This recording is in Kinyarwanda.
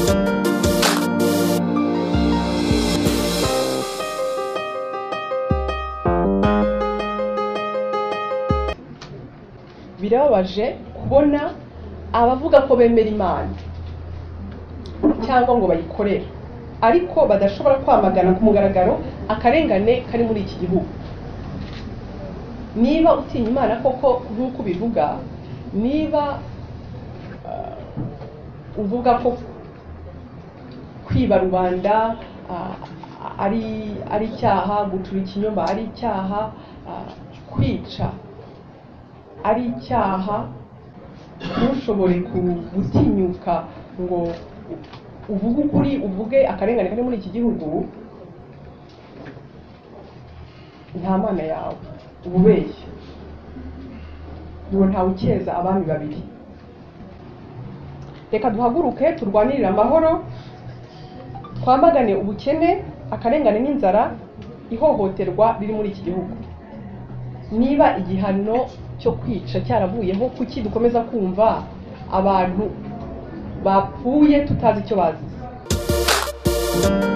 birababaje kubona abavuga ko bemera Imana cyangwa ngo bayikorera ariko badashobora kwamagana ku mugaragaro akarengane kari muri iki gihugu. Niba utinya Imana koko nk'uko bivuga, niba uvuga ko kwiba rubanda ari icyaha, gucura ikinyoma ari icyaha, kwica ari icyaha, ntushobore gutinyuka ngo uvuge ukuri, uvuge akarengane kari muri iki gihugu, nta Mana yawe ububeshye ngo ntawe ukeza abami babiri. Reka duhaguruke turwanirire amahoro, twamagane ubukene, akarengane n'inzara, ihohoterwa riri muri iki gihugu. Niba igihano cyo kwica cyaravuyeho, kuki dukomeza kumva abantu bapfuye tutazi icyo bazize?